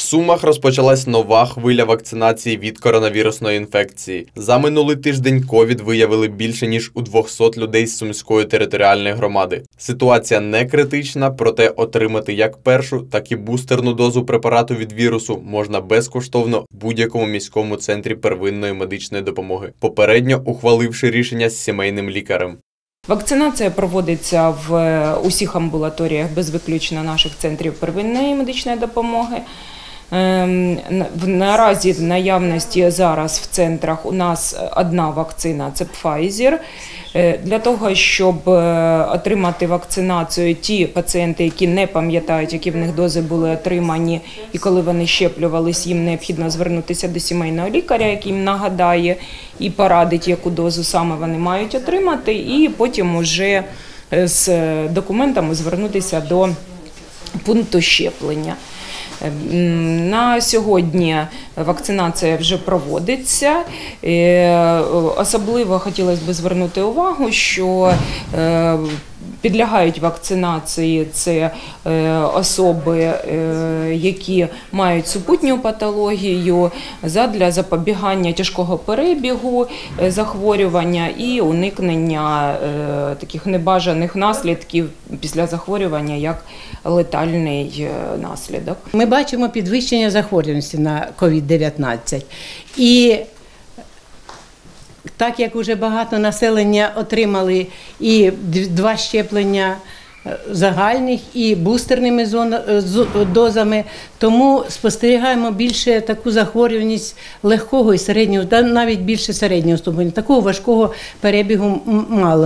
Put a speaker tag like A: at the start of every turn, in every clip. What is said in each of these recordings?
A: Сумах розпочалась нова хвиля вакцинації від коронавірусної інфекції. За минулий тиждень ковід виявили більше, ніж у 200 людей з Сумської територіальної громади. Ситуація не критична, проте отримати як першу, так і бустерну дозу препарату від вірусу можна безкоштовно в будь-якому міському центрі первинної медичної допомоги, попередньо ухваливши рішення з сімейним лікарем.
B: Вакцинація проводиться в усіх амбулаторіях без виключення наших центрів первинної медичної допомоги. Наразі в наявності зараз в центрах у нас одна вакцина – це Pfizer. Для того, щоб отримати вакцинацію, ті пацієнти, які не пам'ятають, які в них дози були отримані і коли вони щеплювались, їм необхідно звернутися до сімейного лікаря, який їм нагадає і порадить, яку дозу саме вони мають отримати, і потім уже з документами звернутися до пункту щеплення. На сьогодні вакцинація вже проводиться. Особливо хотілося б звернути увагу, що підлягають вакцинації це особи, які мають супутню патологію, задля запобігання тяжкого перебігу захворювання і уникнення таких небажаних наслідків після захворювання, як летальний наслідок.
C: Ми бачимо підвищення захворюваності на COVID-19. І так як вже багато населення отримали і 2 щеплення загальних, і бустерними дозами, тому спостерігаємо більше таку захворюваність легкого і середнього, навіть більше середнього ступеня. Такого важкого перебігу мало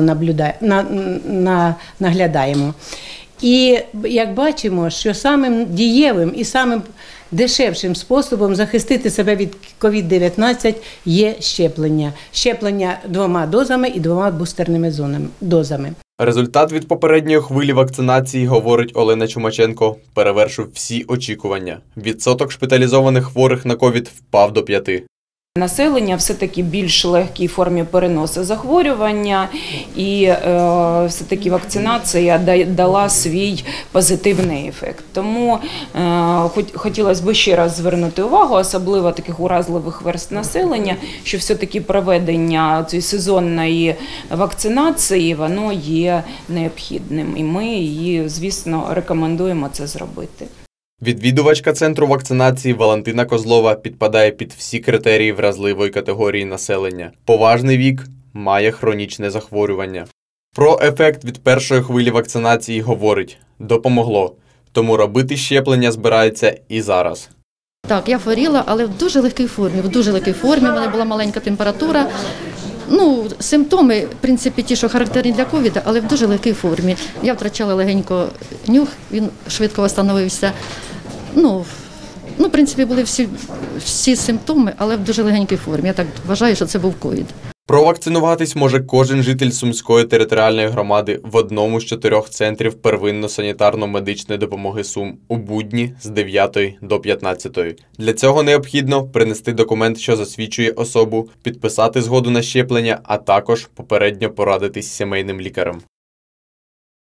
C: наглядаємо. І як бачимо, що самим дієвим і самим дешевшим способом захистити себе від COVID-19 є щеплення. Щеплення 2 дозами і 2 бустерними дозами.
A: Результат від попередньої хвилі вакцинації, говорить Олена Чумаченко, перевершив всі очікування. Відсоток шпиталізованих хворих на ковід впав до 5%.
B: Населення все-таки більш легкій формі переносу захворювання, і все-таки вакцинація дала свій позитивний ефект. Тому хотілося б ще раз звернути увагу, особливо таких уразливих верств населення, що все-таки проведення цієї сезонної вакцинації, воно є необхідним. І ми її, звісно, рекомендуємо це зробити.
A: Відвідувачка центру вакцинації Валентина Козлова підпадає під всі критерії вразливої категорії населення. Поважний вік, має хронічне захворювання. Про ефект від першої хвилі вакцинації говорить – допомогло. Тому робити щеплення збирається і зараз.
D: Так, я хворіла, але в дуже легкій формі. У мене була маленька температура. Симптоми, в принципі, ті, що характерні для ковіду, але в дуже легкій формі. Я втрачала легенько нюх, він швидко встановився. В принципі, були всі симптоми, але в дуже легенькій формі. Я так вважаю, що це був ковід.
A: Провакцинуватись може кожен житель Сумської територіальної громади в одному з 4 центрів первинно-санітарно-медичної допомоги Сум у будні з 9 до 15. Для цього необхідно принести документ, що засвідчує особу, підписати згоду на щеплення, а також попередньо порадитись з сімейним лікарем.